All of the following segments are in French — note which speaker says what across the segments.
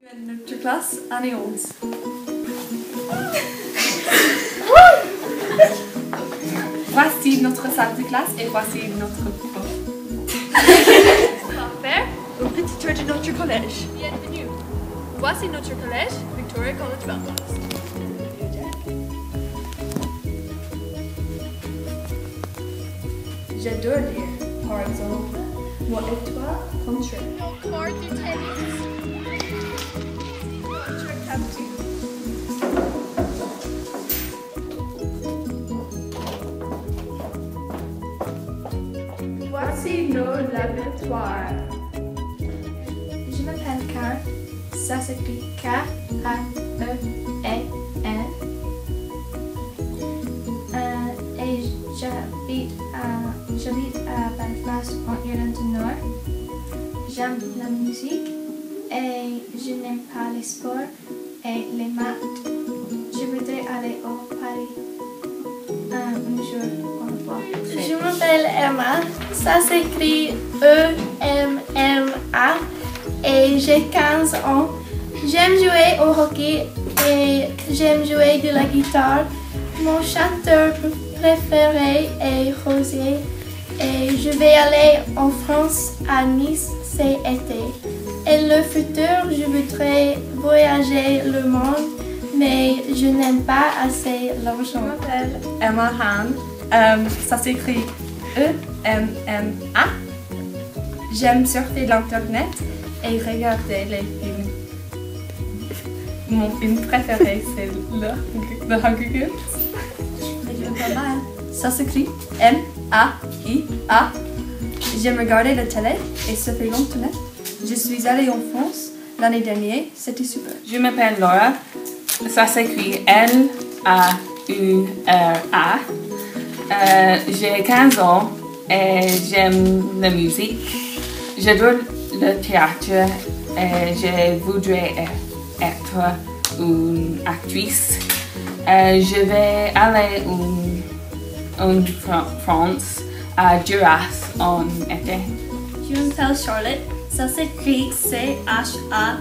Speaker 1: Notre classe, année 11. Voici notre salle de classe et voici notre prof.
Speaker 2: Parfait. Au petit tour de notre collège. Bienvenue. Voici notre collège, Victoria College Belfast.
Speaker 1: J'adore lire, par exemple, moi et toi, contre.
Speaker 2: Cours du tennis. Notre captain.
Speaker 1: Voici nos laboratoires.
Speaker 3: Je m'appelle Karen. Ça s'écrit K-A-E-N. Et j'habite à Belfast, en Irlande du Nord. J'aime la musique et je n'aime pas les sports et les maths. Je voudrais aller au Paris un jour. Au revoir. Je m'appelle Emma. Ça s'écrit E-M-M-A. Et j'ai 15 ans. J'aime jouer au hockey et j'aime jouer de la guitare. Mon chanteur préféré est Rosier et je vais aller en France à Nice cet été. Et le futur, je voudrais voyager le monde, mais je n'aime pas assez l'argent.
Speaker 1: Je m'appelle Emma Han. Ça s'écrit E-M-M-A. J'aime surfer l'internet et regarder les films. Mon film préféré, c'est The Hunger Games. Je m'appelle Maya. Ça s'écrit M-A-I-A. J'aime regarder la télé et ça fait longtemps. Je suis allée en France l'année dernière, c'était super.
Speaker 4: Je m'appelle Laura. Ça s'écrit L-A-U-R-A. J'ai 15 ans et j'aime la musique. J'adore le théâtre et je voudrais être une actrice. Je vais aller en France, à Duras, en été.
Speaker 3: Je m'appelle Charlotte. Ça s'écrit C-H-A-R-L-O-T-T-E.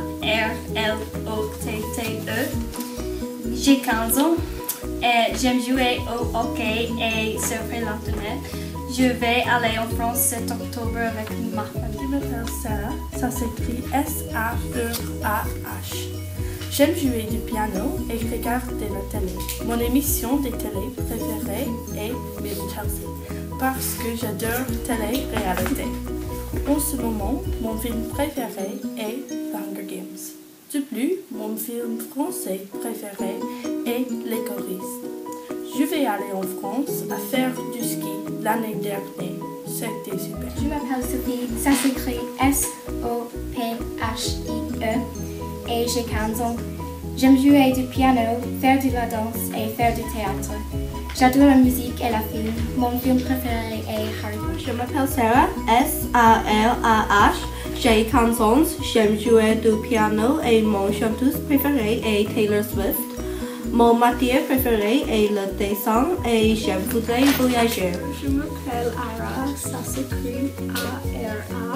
Speaker 3: J'ai 15 ans et j'aime jouer au hockey et surfer l'internet. Je vais aller en France cet octobre avec ma famille.
Speaker 5: Je m'appelle Sarah. Ça s'écrit S-A-R-A-H. J'aime jouer du piano et regarder la télé. Mon émission de télé préférée est Bill Chelsea parce que j'adore télé-réalité. En ce moment, mon film préféré est The Hunger Games. De plus, mon film français préféré est Les choristes. Je vais aller en France à faire du ski l'année dernière. C'était super.
Speaker 3: Je m'appelle Sophie. Ça s'écrit S-O-P-H-I-E et j'ai 15 ans. J'aime jouer du piano, faire de la danse et faire du théâtre. J'adore la musique et la film. Mon film préféré est Harry Potter.
Speaker 6: Je m'appelle Sarah, S-A-R-A-H. J'ai 15 ans, j'aime jouer du piano et mon chanteuse préférée est Taylor Swift. Mon matière préférée est le dessin et je voudrais voyager.
Speaker 5: Je m'appelle Ara, ça s'écrit A-R-A.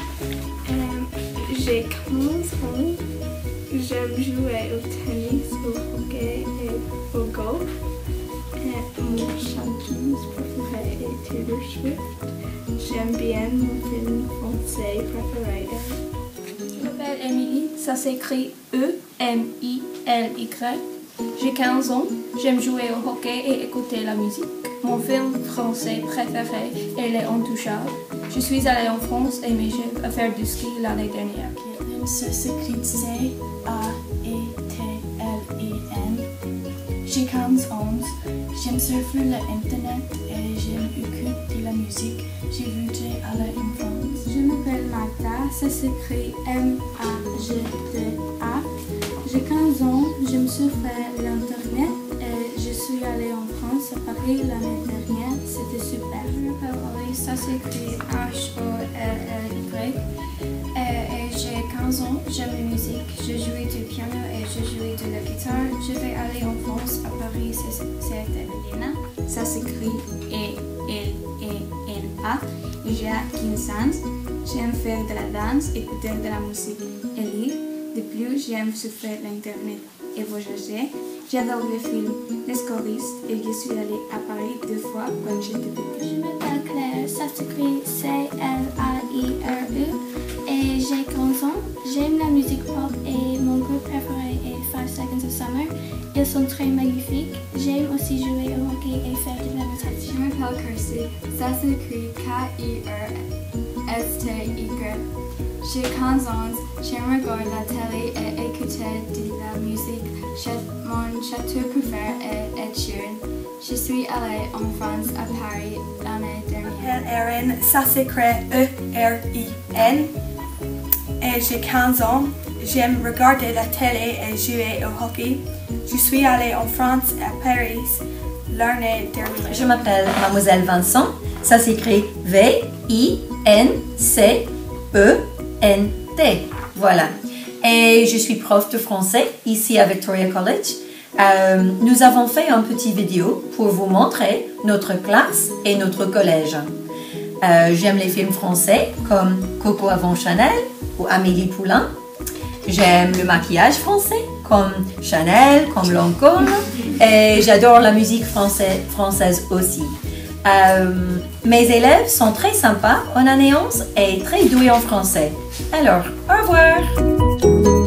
Speaker 5: J'ai 15 ans. J'aime jouer au tennis, au hockey et au golf. Mon chanteuse préférée est Taylor Swift. J'aime bien mon film français préféré.
Speaker 3: Je m'appelle Emily. Ça s'écrit E-M-I-L-Y. J'ai 15 ans. J'aime jouer au hockey et écouter la musique. Mon film français préféré est Les Intouchables. Je suis allée en France et mes jeux à faire du ski l'année dernière.
Speaker 7: Ça s'écrit C-A-E-T-L-E-N. J'ai 15 ans. J'aime surfer l'internet et j'aime écouter de la musique. Je voudrais aller en France.
Speaker 3: Je m'appelle Magda. Ça s'écrit M-A-G-D-A. J'ai 15 ans. J'aime surfer l'internet et je suis allée en France à Paris l'année dernière. C'était super. Je m'appelle Oli. Ça s'écrit H-O-L-L-Y. Et j'ai 15 ans, j'aime la musique, je joue du piano et je joue de la guitare. Je vais aller en France, à Paris cet été.
Speaker 8: Elena, ça s'écrit E-L-E-N-A. J'ai 15 ans, j'aime faire de la danse, écouter de la musique et lire. De plus, j'aime surfer l'Internet et voyager. J'adore les films, les choristes et je suis allée à Paris 2 fois quand j'étais petite.
Speaker 3: Je m'appelle Claire, ça s'écrit C-L-A-I-R-E et j'ai 15 ans. J'aime la musique pop et mon groupe préféré est 5 Seconds of Summer. Ils sont très magnifiques. J'aime aussi jouer au hockey et faire de la natation.
Speaker 9: Je m'appelle Kirsty, ça s'écrit K-I-R-S-T-Y. J'ai 15 ans, j'aime regarder la télé et écouter de la musique. Mon chanteur préféré est Ed Sheeran. Je suis allée en France à Paris l'année dernière.
Speaker 5: Je m'appelle Erin, ça s'écrit E-R-I-N et j'ai 15 ans. J'aime regarder la télé et jouer au hockey. Je suis allée en France à Paris l'année dernière.
Speaker 10: Je m'appelle Mademoiselle Vincent, ça s'écrit V-I-N-C-E-N-T. Voilà. Et je suis prof de français ici à Victoria College. Nous avons fait un petit vidéo pour vous montrer notre classe et notre collège. J'aime les films français comme Coco avant Chanel ou Amélie Poulain. J'aime le maquillage français comme Chanel, comme Lancôme. Et j'adore la musique française aussi. Mes élèves sont très sympas en année 11 et très doués en français. Alors, au revoir!